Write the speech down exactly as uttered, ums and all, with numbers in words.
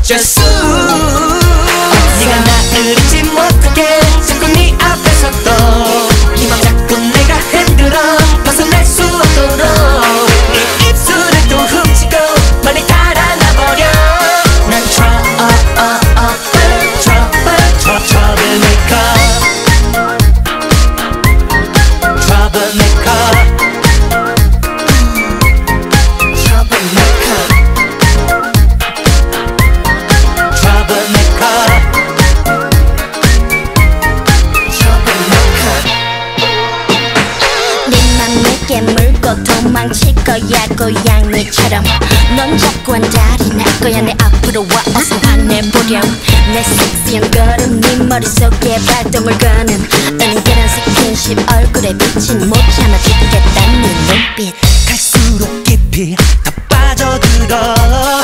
어쩔 수 네가 나를 잊지 못하게 자꾸 네 앞에서도 이 맘 자꾸 내가 흔들어 벗어날 수 없도록 네 입술을 또 훔치고 멀리 달아나버려 난 trouble trouble trouble troublemaker troublemaker 도망칠 거야 고양이처럼 넌 자꾸 안달이 날 거야 내 앞으로 와 어서 화내보렴 내 섹시한 걸음 네 머릿속에 발동을 거는 은근한 스킨십 얼굴에 비친 못 참아 죽겠다는 눈빛 갈수록 깊이 더 빠져들어